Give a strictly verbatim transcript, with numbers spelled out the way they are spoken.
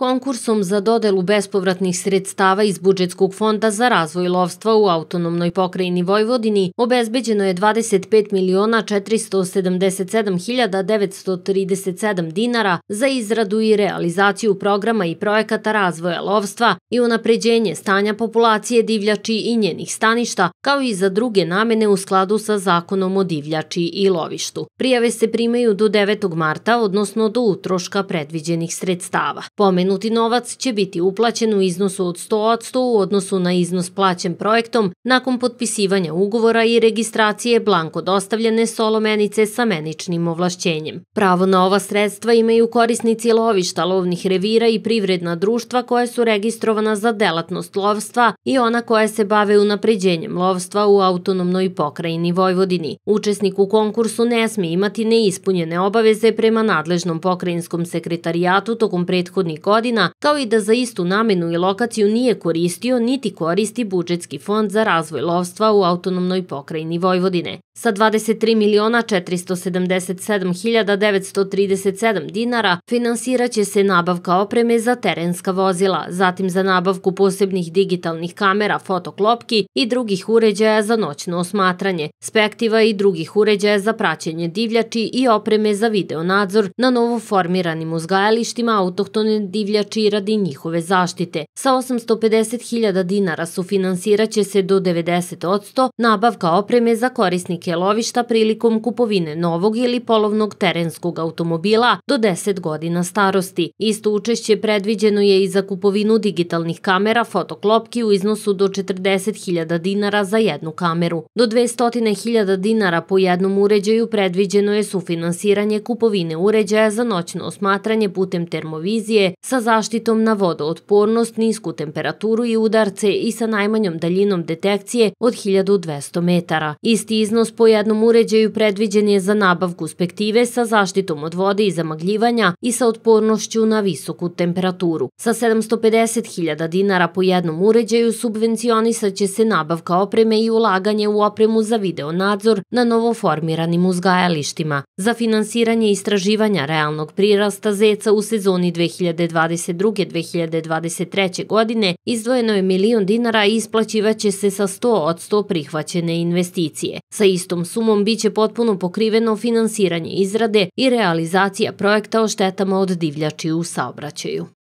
Konkursom za dodelu bespovratnih sredstava iz budžetskog fonda za razvoj lovstva u autonomnoj pokrajini Vojvodini obezbeđeno je dvadeset pet miliona četiristo sedamdeset sedam hiljada devetsto trideset sedam dinara za izradu i realizaciju programa i projekata razvoja lovstva i unapređenje stanja populacije divljači i njenih staništa, kao i za druge namene u skladu sa Zakonom o divljači i lovištu. Prijave se primaju do devetog marta, odnosno do utroška predviđenih sredstava. Pomenuti novac će biti uplaćen u iznosu od sto posto u odnosu na iznos plaćen projektom nakon potpisivanja ugovora i registracije blanko dostavljene solomenice sa meničnim ovlašćenjem. Pravo na ova sredstva imaju korisnici lovišta, lovnih revira i privredna društva koja su registrovana za delatnost lovstva i ona koja se bave unapređenjem lovstva u autonomnoj pokrajini Vojvodini. Učesnik u konkursu ne sme imati neispunjene obaveze prema nadležnom pokrajinskom sekretarijatu tokom prethodnih godina, kao i da za istu namenu i lokaciju nije koristio niti koristi budžetski fond za razvoj lovstva u autonomnoj pokrajini Vojvodine. Sa dvadeset tri miliona četiristo sedamdeset sedam hiljada devetsto trideset sedam dinara finansiraće se nabavka opreme za terenska vozila, zatim za nabavku posebnih digitalnih kamera, fotoklopki i drugih uređaja za noćno osmatranje, spektiva i drugih uređaja za praćenje divljači i opreme za videonadzor na novo formiranim uzgajalištima autohtone divljači radi njihove zaštite. Sa osamsto pedeset hiljada dinara sufinansiraće se do devedeset posto nabavka opreme za korisnike lovišta prilikom kupovine novog ili polovnog terenskog automobila do deset godina starosti. Isto učešće predviđeno je i za kupovinu digitalnih kamera, fotoklopki u iznosu do četrdeset hiljada dinara za jednu kameru. Do dvesta hiljada dinara po jednom uređaju predviđeno je sufinansiranje kupovine uređaja za noćno osmatranje putem termovizije sa zaštitom na vodootpornost, nisku temperaturu i udarce i sa najmanjom daljinom detekcije od hiljadu dvesta metara. Isti iznos po jednom uređaju predviđen je za nabavku spektive sa zaštitom od vode i zamagljivanja i sa otpornošću na visoku temperaturu. Sa sedamsto pedeset hiljada dinara po jednom uređaju subvencionisat će se nabavka opreme i ulaganje u opremu za videonadzor na novoformiranim uzgajalištima. Za finansiranje istraživanja realnog prirasta zeca u sezoni dve hiljade dvadeset druge do dve hiljade dvadeset treće. godine izdvojeno je milion dinara i isplaćivaće se sa sto posto prihvaćene investicije. Sa istom sumom biće potpuno pokriveno finansiranje izrade i realizacija projekta o štetama od divljači u saobraćaju.